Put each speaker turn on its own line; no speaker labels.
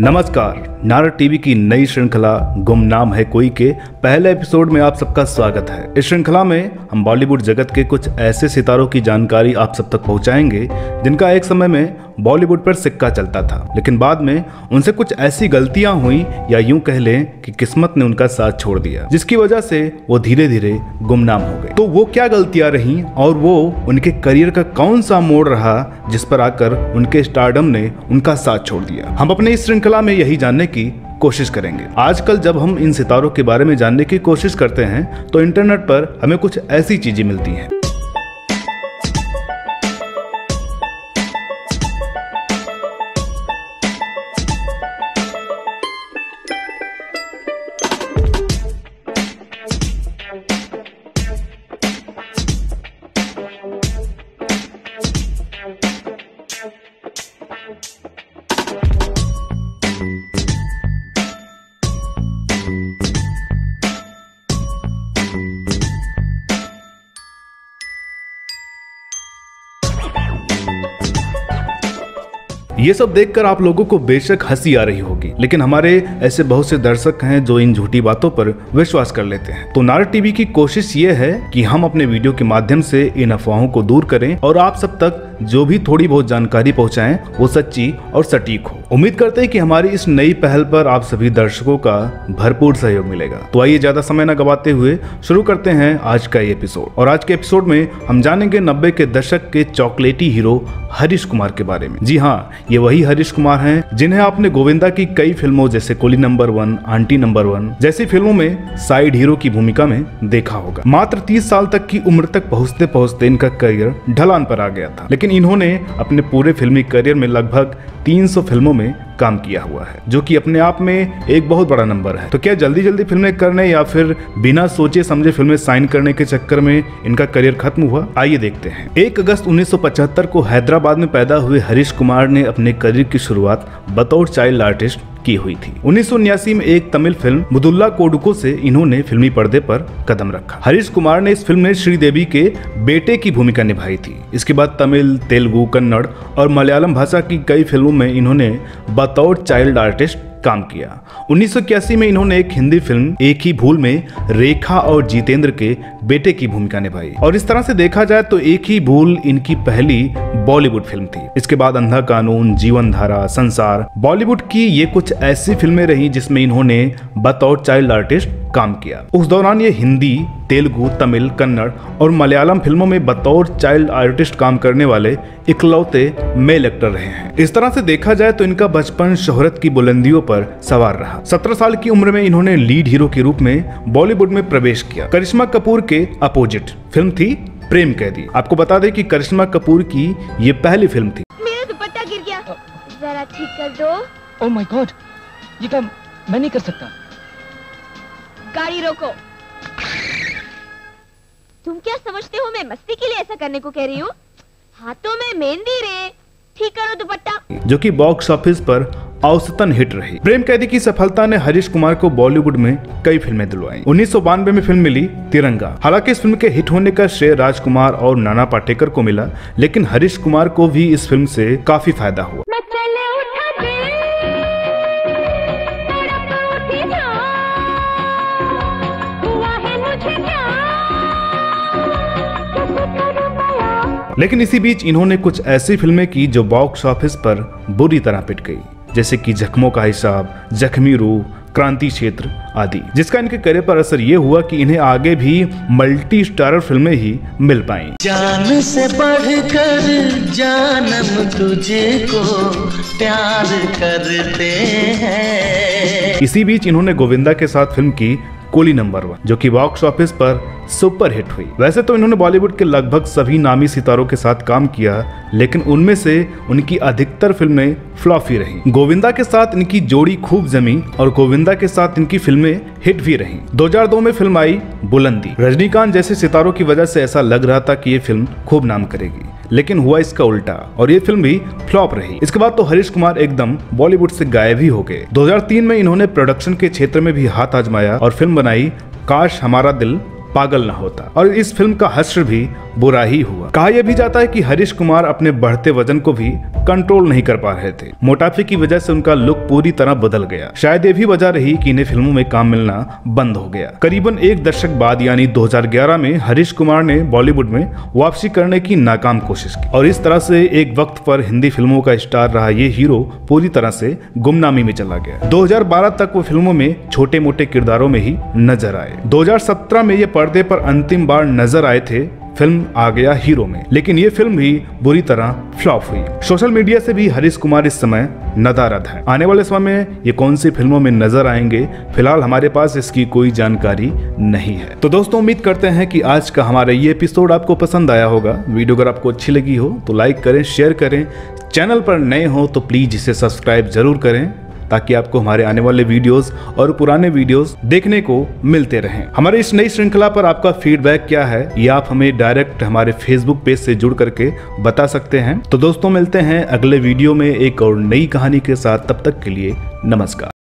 नमस्कार, नारद टीवी की नई श्रृंखला गुमनाम है कोई के पहले एपिसोड में आप सबका स्वागत है। इस श्रृंखला में हम बॉलीवुड जगत के कुछ ऐसे सितारों की जानकारी आप सब तक पहुंचाएंगे जिनका एक समय में बॉलीवुड पर सिक्का चलता था, लेकिन बाद में उनसे कुछ ऐसी गलतियां हुई या यूं कह लें कि किस्मत ने उनका साथ छोड़ दिया, जिसकी वजह से वो धीरे धीरे गुमनाम हो गए। तो वो क्या गलतियां रहीं और वो उनके करियर का कौन सा मोड़ रहा जिस पर आकर उनके स्टारडम ने उनका साथ छोड़ दिया, हम अपने इस श्रृंखला में यही जानने की कोशिश करेंगे। आजकल जब हम इन सितारों के बारे में जानने की कोशिश करते हैं तो इंटरनेट पर हमें कुछ ऐसी चीजें मिलती हैं। ये सब देखकर आप लोगों को बेशक हंसी आ रही होगी, लेकिन हमारे ऐसे बहुत से दर्शक हैं जो इन झूठी बातों पर विश्वास कर लेते हैं। तो नारद टीवी की कोशिश ये है कि हम अपने वीडियो के माध्यम से इन अफवाहों को दूर करें और आप सब तक जो भी थोड़ी बहुत जानकारी पहुंचाएं वो सच्ची और सटीक हो। उम्मीद करते हैं कि हमारी इस नई पहल पर आप सभी दर्शकों का भरपूर सहयोग मिलेगा। तो आइए ज्यादा समय न गवाते हुए शुरू करते हैं आज का ये एपिसोड। और आज के एपिसोड में हम जानेंगे 90 के दशक के चॉकलेटी हीरो हरीश कुमार के बारे में। जी हाँ, ये वही हरीश कुमार हैं जिन्हें आपने गोविंदा की कई फिल्मों जैसे कुली नंबर 1, आंटी नंबर 1 जैसी फिल्मों में साइड हीरो की भूमिका में देखा होगा। मात्र 30 साल तक की उम्र तक पहुंचते पहुंचते इनका करियर ढलान पर आ गया था, लेकिन इन्होंने अपने पूरे फिल्मी करियर में लगभग 300 फिल्मों में काम किया हुआ है, जो कि अपने आप में एक बहुत बड़ा नंबर है। तो क्या जल्दी जल्दी फिल्में करने या फिर बिना सोचे समझे फिल्में साइन करने के चक्कर में इनका करियर खत्म हुआ? आइए देखते हैं। 1 अगस्त 1975 को हैदराबाद में पैदा हुए हरीश कुमार ने अपने करियर की शुरुआत बतौर चाइल्ड आर्टिस्ट की हुई थी। 1979 में एक तमिल फिल्म मुदुल्ला कोडुको से इन्होंने फिल्मी पर्दे पर कदम रखा। हरीश कुमार ने इस फिल्म में श्रीदेवी के बेटे की भूमिका निभाई थी। इसके बाद तमिल, तेलुगु, कन्नड़ और मलयालम भाषा की कई फिल्मों में इन्होंने बतौर चाइल्ड आर्टिस्ट काम किया। 1981 में इन्होंने एक हिंदी फिल्म एक ही भूल में रेखा और जितेंद्र के बेटे की भूमिका निभाई, और इस तरह से देखा जाए तो एक ही भूल इनकी पहली बॉलीवुड फिल्म थी। इसके बाद अंधा कानून, जीवन धारा, संसार बॉलीवुड की ये कुछ ऐसी फिल्में रही जिसमें इन्होंने बतौर चाइल्ड आर्टिस्ट काम किया। उस दौरान ये हिंदी, तेलुगु, तमिल, कन्नड़ और मलयालम फिल्मों में बतौर चाइल्ड आर्टिस्ट काम करने वाले इकलौते मेल एक्टर रहे हैं। इस तरह से देखा जाए तो इनका बचपन शोहरत की बुलंदियों पर सवार रहा। 17 साल की उम्र में इन्होंने लीड हीरो के रूप में बॉलीवुड में प्रवेश किया। करिश्मा कपूर के अपोजिट फिल्म थी प्रेम कैदी। आपको बता दें कि करिश्मा कपूर की ये पहली फिल्म थी।
मेरा दुपट्टा गिर गया, जरा ठीक कर दो।
ओह माय गॉड, ये काम मैं नहीं कर सकता।
गाड़ी रोको। तुम क्या समझते हो मैं मस्ती के लिए ऐसा करने को कह रही हूँ? हाथों में मेहंदी रे, ठीक करो दुपट्टा। जो कि
बॉक्स ऑफिस पर औसतन हिट रही। प्रेम कैदी की सफलता ने हरीश कुमार को बॉलीवुड में कई फिल्में दिलवाई। 1992 में फिल्म मिली तिरंगा। हालांकि इस फिल्म के हिट होने का श्रेय राजकुमार और नाना पाटेकर को मिला, लेकिन हरीश कुमार को भी इस फिल्म से काफी फायदा हुआ। लेकिन इसी बीच इन्होंने कुछ ऐसी फिल्में की जो बॉक्स ऑफिस पर बुरी तरह पिट गई, जैसे कि जख्मों का हिसाब, जख्मी रूह, क्रांति क्षेत्र आदि, जिसका इनके करियर पर असर ये हुआ कि इन्हें आगे भी मल्टी स्टारर फिल्में ही मिल पाईं।
जान से बढ़कर जानम तुझे को प्यार करते हैं।
इसी बीच इन्होंने गोविंदा के साथ फिल्म की कुली नंबर 1, जो कि बॉक्स ऑफिस पर सुपर हिट हुई। वैसे तो इन्होंने बॉलीवुड के लगभग सभी नामी सितारों के साथ काम किया, लेकिन उनमें से उनकी अधिकतर फिल्में फ्लॉप ही रहीं। गोविंदा के साथ इनकी जोड़ी खूब जमी और गोविंदा के साथ इनकी फिल्में हिट भी रहीं। 2002 में फिल्म आई बुलंदी। रजनीकांत जैसे सितारों की वजह से ऐसा लग रहा था कि ये फिल्म खूब नाम करेगी, लेकिन हुआ इसका उल्टा और ये फिल्म भी फ्लॉप रही। इसके बाद तो हरीश कुमार एकदम बॉलीवुड से गायब ही हो गए। 2003 में इन्होंने प्रोडक्शन के क्षेत्र में भी हाथ आजमाया और फिल्म बनाई काश हमारा दिल पागल ना होता और इस फिल्म का हश्र भी बुरा ही हुआ। कहा यह भी जाता है कि हरीश कुमार अपने बढ़ते वजन को भी कंट्रोल नहीं कर पा रहे थे। मोटापे की वजह से उनका लुक पूरी तरह बदल गया। शायद ये भी वजह रही कि इन्हें फिल्मों में काम मिलना बंद हो गया। करीबन एक दशक बाद यानी 2011 में हरीश कुमार ने बॉलीवुड में वापसी करने की नाकाम कोशिश की और इस तरह से एक वक्त पर हिंदी फिल्मों का स्टार रहा ये हीरो पूरी तरह से गुमनामी में चला गया। 2012 तक वो फिल्मों में छोटे मोटे किरदारों में ही नजर आए। 2017 में ये पर्दे पर अंतिम बार नजर आए थे फिल्म आ गया हीरो में, लेकिन ये फिल्म भी बुरी तरह फ्लॉप हुई। सोशल मीडिया से भी हरीश कुमार इस समय नदारद है। आने वाले समय में ये कौन सी फिल्मों में नजर आएंगे, फिलहाल हमारे पास इसकी कोई जानकारी नहीं है। तो दोस्तों उम्मीद करते हैं कि आज का हमारा ये एपिसोड आपको पसंद आया होगा। वीडियो अगर आपको अच्छी लगी हो तो लाइक करें, शेयर करें। चैनल पर नए हो तो प्लीज इसे सब्सक्राइब जरूर करें ताकि आपको हमारे आने वाले वीडियोस और पुराने वीडियोस देखने को मिलते रहें। हमारे इस नई श्रृंखला पर आपका फीडबैक क्या है ये आप हमें डायरेक्ट हमारे फेसबुक पेज से जुड़ करके बता सकते हैं। तो दोस्तों मिलते हैं अगले वीडियो में एक और नई कहानी के साथ। तब तक के लिए नमस्कार।